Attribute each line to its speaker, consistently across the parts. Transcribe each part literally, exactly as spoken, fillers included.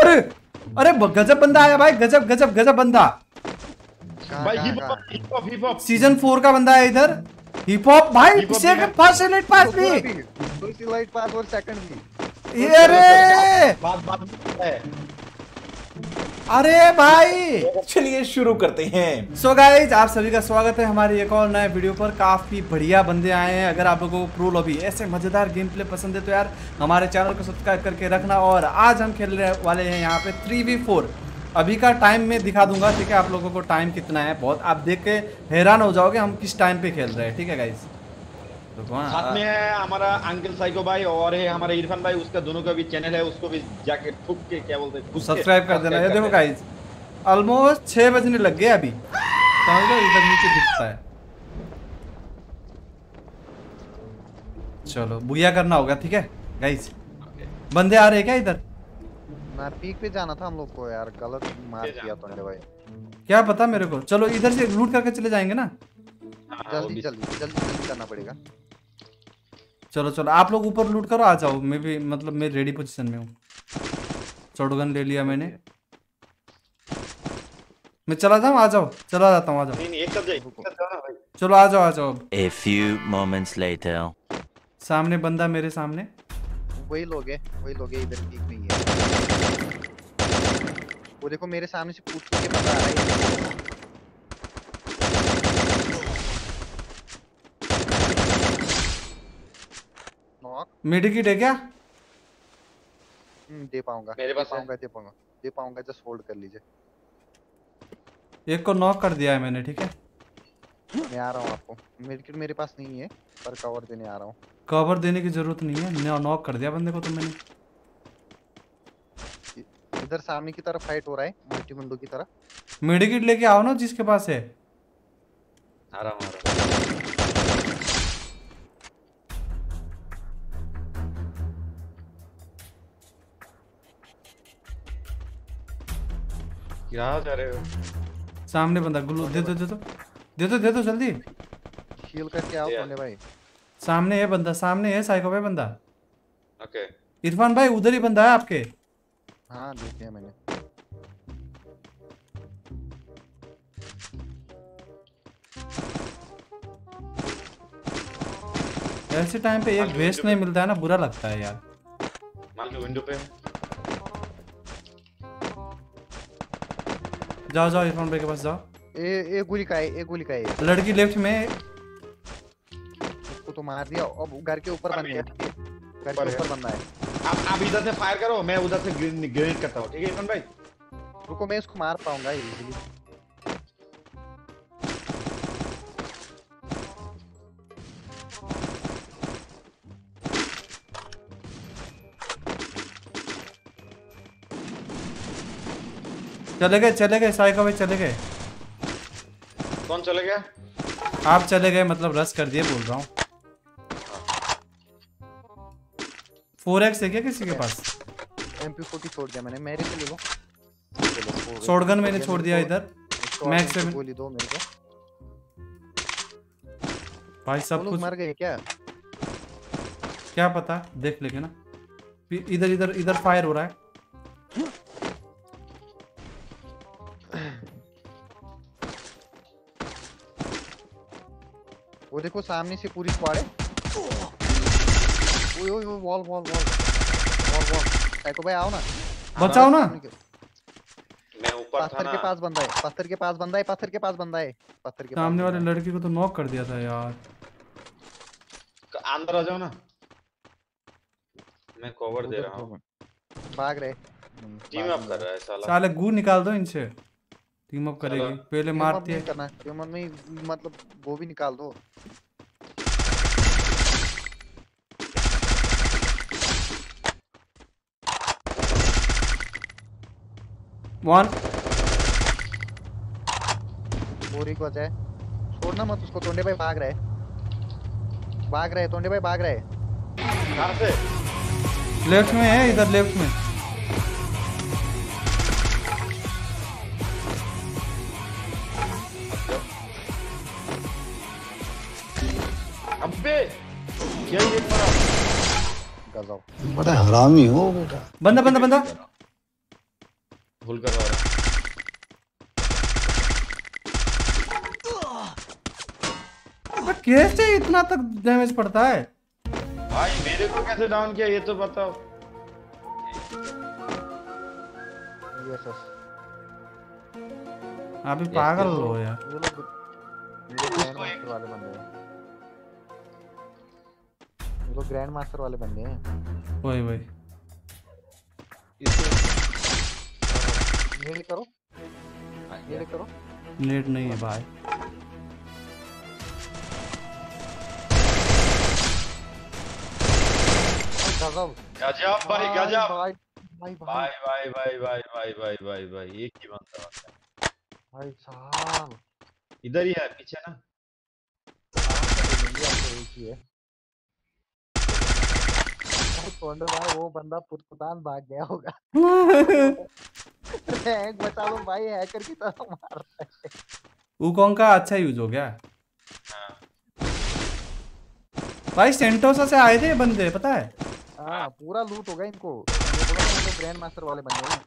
Speaker 1: अरे अरे गजब बंदा आया भाई, गजब गजब गजब बंदा
Speaker 2: भाई। Hip hop hip hop hip hop
Speaker 1: season four का बंदा है इधर। हिप हॉप भाई, सेकंड फर्स्ट एलाइट पास भी,
Speaker 3: फर्स्ट एलाइट पास और सेकंड भी।
Speaker 1: ये अरे
Speaker 2: बात बात है।
Speaker 1: अरे भाई
Speaker 4: चलिए शुरू करते हैं।
Speaker 1: सो गाइज आप सभी का स्वागत है हमारे एक और नए वीडियो पर। काफी बढ़िया बंदे आए हैं। अगर आप लोगों को प्रो लॉबी ऐसे मजेदार गेम प्ले पसंद है तो यार हमारे चैनल को सब्सक्राइब करके रखना। और आज हम खेलने वाले हैं यहाँ पे थ्री वी फोर। अभी का टाइम मैं दिखा दूंगा, ठीक है? आप लोगों को टाइम कितना है बहुत आप देख के हैरान हो जाओगे हम किस टाइम पे खेल रहे हैं, ठीक है गाइज? तो
Speaker 2: साथ में है हमारा अंकल साइको भाई और है हमारा इरफान भाई, उसका दोनों का भी चैनल है, उसको भी जाके ठुक के क्या बोलते हैं
Speaker 1: सब्सक्राइब कर देना। ये देखो गाइज ऑलमोस्ट छह बजने लग गए अभी, समझ लो इधर नीचे दिखता है। चलो बुया करना होगा, ठीक है गाइज? बंदे आ रहे हैं क्या इधर?
Speaker 3: ना पीक पे जाना था हम लोग को यार, गलत मार दिया तुमने भाई।
Speaker 1: क्या पता मेरे को। चलो इधर से लूट करके चले जाएंगे ना।
Speaker 3: जल्दी जल्दी जल्दी जल्दी करना पड़ेगा।
Speaker 1: चलो चलो आप लोग ऊपर लूट करो, आ जाओ। मैं भी मतलब मैं रेडी पोजीशन में हूँ। शॉटगन ले लिया मैंने, मैं चला जाऊँ? आ जाओ, चला जाता हूँ, आ जाओ।
Speaker 2: नहीं नहीं एक साथ जाइए, एक साथ जाओ ना भाई।
Speaker 1: चलो आ जाओ आ जाओ।
Speaker 5: A few moments later.
Speaker 1: सामने बंदा मेरे सामने,
Speaker 3: वही लोग है वही लोग है इधर पीक में ही है। वो देखो मेरे सामने से पूछ के बंदा आ रहा है। नॉक
Speaker 1: मेडिकिट है क्या?
Speaker 3: हम्म दे पाऊंगा
Speaker 2: मेरे पास
Speaker 3: दे पाऊंगा दे पाऊंगा दे पाऊंगा जस्ट होल्ड कर लीजिए।
Speaker 1: एक को नॉक कर दिया है मैंने, ठीक है?
Speaker 3: मैं आ रहा हूँ आपको। मेडिकिट मेरे पास नहीं है पर कवर देने आ रहा हूँ।
Speaker 1: कवर देने की जरूरत नहीं है, नॉक कर दिया बंदे को तो मैंने।
Speaker 3: इधर सामने की तरफ फाइट हो रहा है, मल्टी विंडो की तरफ।
Speaker 1: मेडिकिट लेके आओ ना जिसके पास है।
Speaker 2: आ रहा हूं आ रहा हूं। क्या जा रहे हो?
Speaker 1: सामने बंदा ग्लू दे दो दे दो दे दो दे दो जल्दी।
Speaker 3: हील करके आओ कोने भाई।
Speaker 1: सामने है बंदा, सामने है साइको भाई बंदा।
Speaker 2: ओके
Speaker 1: इरफान भाई उधर ही बंदा है आपके।
Speaker 3: हाँ देख लिया मैंने।
Speaker 1: ऐसे टाइम पे एक वेस्ट नहीं मिलता है ना, बुरा लगता है यार।
Speaker 2: मान लो विंडो पे
Speaker 1: जाओ जाओ इरफान भाई के पास जाओ।
Speaker 3: ए ए गोली का है, ए गोली का है।
Speaker 1: लड़की लेफ्ट में।
Speaker 3: उसको तो मार दिया। अब घर के ऊपर बंदा है, घर के ऊपर बंदा है।
Speaker 2: आप आप इधर से फायर करो, मैं उधर से ग्रेनेड करता हूं, ठीक है इरफान भाई?
Speaker 3: रुको मैं इसको मार पाऊंगा इजीली।
Speaker 1: चले गए चले गए साइको भाई चले गए।
Speaker 2: कौन चले गया?
Speaker 1: आप चले गए मतलब रश कर दिए बोल रहा हूँ। फोर एक्स है क्या किसी के पास?
Speaker 3: एम पी फोर्टी छोड़ दिया मैंने, मेरे से ले लो।
Speaker 1: शॉटगन मैंने छोड़ दिया इधर। मैक्स सेवन
Speaker 3: गोली दो मेरे को
Speaker 1: भाई। सब कुछ
Speaker 3: मर गए क्या?
Speaker 1: क्या पता, देख लेंगे ना। इधर इधर इधर फायर हो रहा है।
Speaker 3: वो देखो सामने से पूरी स्क्वाड है। ओए ओए wall wall wall wall wall. Psycho भाई आओ ना,
Speaker 1: बचाओ ना।
Speaker 2: मैं ऊपर था
Speaker 3: पत्थर
Speaker 2: ना।
Speaker 3: के पास बंदा है, पत्थर के पास बंदा है, पत्थर के पास बंदा है, पत्थर के
Speaker 1: सामने वाले लड़की को तो नॉक कर दिया था यार।
Speaker 2: अंदर आ जाओ ना, मैं कवर दे रहा हूं।
Speaker 3: भाग रहे।
Speaker 2: टीम अप कर रहा है साला।
Speaker 1: साले गू निकाल दो इनसे। टीम अप करेगी पहले मारती है
Speaker 3: करना टीम अप में, मतलब वो भी निकाल दो।
Speaker 1: वन
Speaker 3: बोरी को जाए, छोड़ना मत उसको। तोंडे भाई भाग रहे भाग रहे तोंडे भाई भाग रहे।
Speaker 2: कहां से?
Speaker 1: लेफ्ट में है, इधर लेफ्ट में।
Speaker 2: अबे क्या ये मरा?
Speaker 3: गजब
Speaker 6: बड़ा हरामी हो बेटा।
Speaker 1: बंदा बंदा बंदा
Speaker 2: फुल करवा रहा
Speaker 1: अबे कैसे इतना तक डैमेज पड़ता है
Speaker 2: भाई, मेरे को कैसे डाउन किया ये तो बताओ।
Speaker 3: यूएसएस
Speaker 1: आप भी पागल हो यार।
Speaker 3: ये लोग ये लोग ग्रैंड मास्टर वाले बंदे हैं, ये लोग ग्रैंड मास्टर वाले बंदे हैं।
Speaker 1: वही वही
Speaker 3: नीड करो, नीड करो।
Speaker 1: नेट नहीं है भाई।
Speaker 3: गजब
Speaker 2: गजब भाई, गजब
Speaker 3: भाई भाई भाई
Speaker 2: भाई भाई भाई भाई भाई भाई भाई भाई एक ही बंदा
Speaker 3: भाई साहब,
Speaker 2: इधर ही है पीछे ना।
Speaker 3: इंडिया तो एक ही है भाई। टोंडे भाई वो बंदा पुतपुतान भाग गया होगा। हैक बचा लो भाई, हैकर की तरह मार रहा है।
Speaker 1: वुकोंग का अच्छा यूज हो गया भाई। सेंटोसा से आए थे ये बंदे, पता है।
Speaker 3: हाँ पूरा लूट होगा इनको। ये बोला ना, ये ग्रैंड मास्टर वाले बंदे हैं।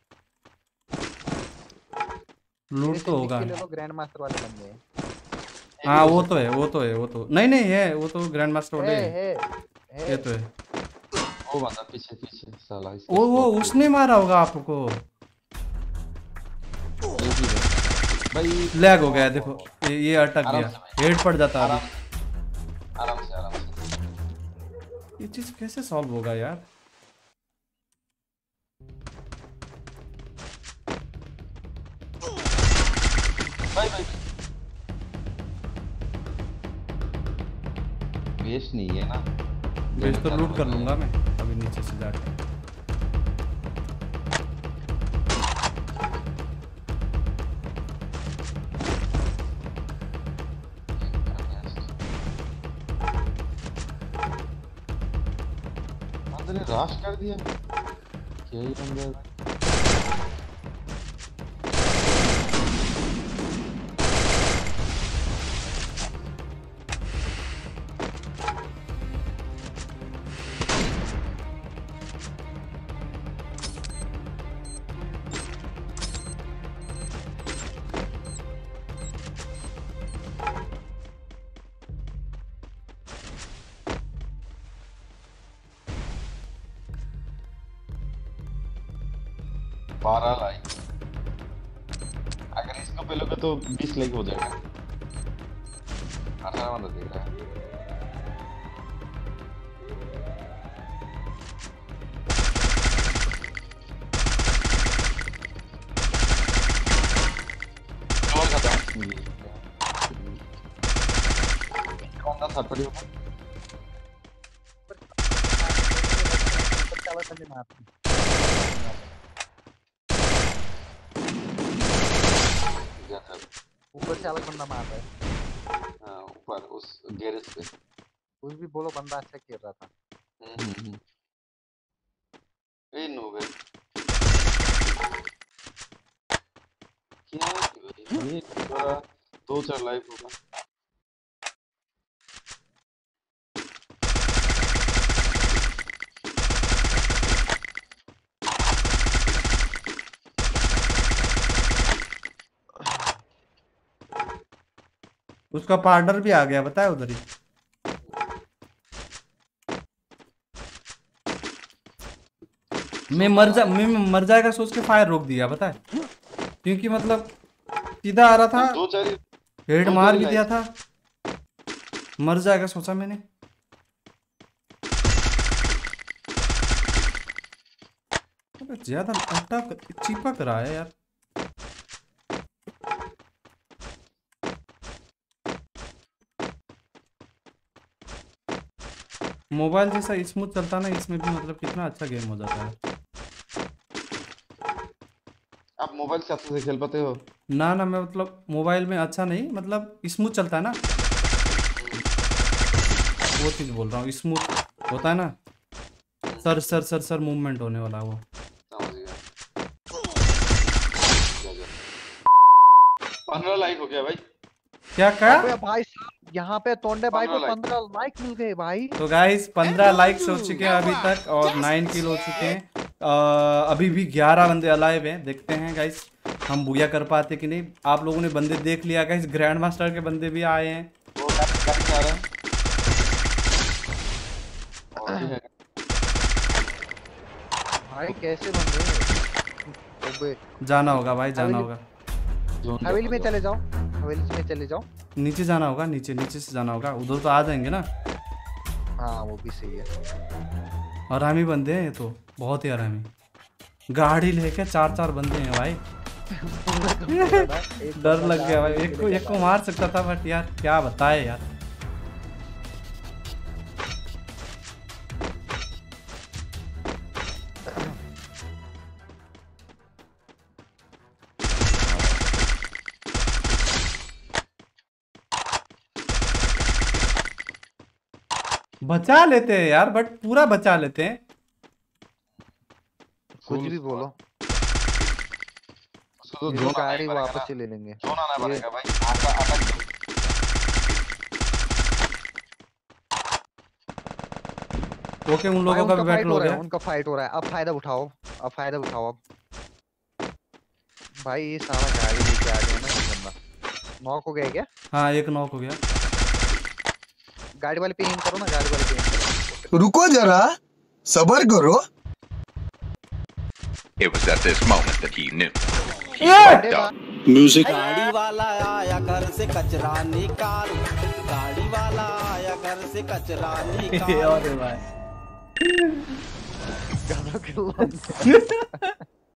Speaker 1: लूट तो होगा।
Speaker 3: ले लो, ग्रैंड मास्टर वाले बंदे हैं।
Speaker 1: हाँ वो तो है, वो तो है, वो तो नहीं नहीं है, वो तो ग्रैंड मास्टर वाले
Speaker 3: है,
Speaker 1: है।
Speaker 3: है, है।
Speaker 1: ये तो है।
Speaker 2: वो बंदा पीछे पीछे साला इसके
Speaker 1: वो वो उसने मारा होगा आपको।
Speaker 2: भाई
Speaker 1: लैग हो गया देखो, ये, ये अटक गया, हेड पड़ जाता अभी।
Speaker 2: आराम से आराम से।
Speaker 1: ये चीज कैसे सॉल्व होगा यार।
Speaker 2: भाई भाई वेस्ट नहीं है ना।
Speaker 1: बेस तो लूट कर लूंगा मैं अभी नीचे से जाके।
Speaker 2: ने राश कर दिया क्या ही बंदा है। बारह लाइक, अगर इसको पेलोगे तो बीस लाइक हो जाएगा। अठारह बंदा देख रहा है। और खत्म। कौन सा थर्ड पार्टी होगा?
Speaker 3: ऊपर से अलग बंदा मार रहा है।
Speaker 2: हाँ ऊपर उस गैरेज पे।
Speaker 3: कुछ भी बोलो, बंदा अच्छा खेल रहा था।
Speaker 2: हम्म हम्म। ए नो गए क्या ये थोड़ा दो चार लाइफ होगा।
Speaker 1: उसका पार्टनर भी आ गया, बताया उधर ही। मैं मर जा मैं मर जाएगा सोच के फायर रोक दिया, पता है, क्योंकि मतलब सीधा आ रहा था,
Speaker 2: दो चार
Speaker 1: हेड मार भी दिया था, मर जाएगा सोचा मैंने। अबे ज्यादा अटक चिपक रहा है यार। मोबाइल जैसा स्मूथ चलता ना, इसमें भी मतलब कितना अच्छा गेम हो जाता है।
Speaker 2: आप मोबाइल से अच्छे से खेल पाते हो?
Speaker 1: ना ना मैं मतलब मोबाइल में अच्छा नहीं, मतलब स्मूथ चलता है ना, वो चीज बोल रहा हूँ। स्मूथ होता है ना, sir sir sir sir movement होने वाला वो।
Speaker 2: समझ गया। पंद्रह लाइक हो गया भाई।
Speaker 1: क्या कहा?
Speaker 3: अबे भाई साहब, यहाँ पे तोंडे भाई को पंद्रह लाइक मिल गए भाई।
Speaker 1: तो गाइस पंद्रह लाइक्स हो चुके हैं अभी तक और नाइन किल हो चुके हैं। अभी भी ग्यारह बंदे अलाइव हैं। देखते हैं गाइस हम बुया कर पाते कि नहीं। आप लोगों ने बंदे देख लिया गाइस, ग्रैंड मास्टर के बंदे भी आए हैं।
Speaker 2: वो कैसे आ रहा है?
Speaker 3: भाई कैसे बन रहे हैं? ओबे
Speaker 1: जाना होगा भाई, जाना होगा।
Speaker 3: हवेली में चले जाओ, हवेली में चले जाओ।
Speaker 1: नीचे जाना होगा, नीचे नीचे से जाना होगा। उधर तो आ जाएंगे ना।
Speaker 3: हाँ वो भी सही है।
Speaker 1: आरामी बंदे हैं ये तो, बहुत ही आरामी। गाड़ी लेके चार चार बंदे हैं भाई। डर लग गया भाई। एक को एक को मार सकता था बट यार क्या बताए यार। बचा लेते हैं यार, बट पूरा बचा लेते हैं।
Speaker 3: कुछ भी बोलो,
Speaker 2: तो
Speaker 3: ये
Speaker 2: जोन
Speaker 3: गाड़ी वापस से ले लेंगे।
Speaker 2: जोन आना पड़ेगा भाई। आता आता
Speaker 1: ओके उन लोगों का भी बैटल हो गया।
Speaker 3: उनका फाइट हो रहा है। अब फायदा उठाओ, अब फायदा उठाओ। अब भाई ये सारा गाड़ी लेके आ गया ना ये बंदा। नॉक हो गया क्या?
Speaker 1: हाँ एक नॉक हो गया।
Speaker 3: गाड़ी वाले पे एम करो ना, गाड़ी वाले पे एम करो।
Speaker 6: रुको जरा, सबर करो।
Speaker 7: It was at this moment that he knew.
Speaker 6: Music
Speaker 8: गाड़ी वाला आया घर से कचरा निकाल, गाड़ी वाला आया घर से कचरा निकाल।
Speaker 1: अरे भाई
Speaker 3: गाना क्यों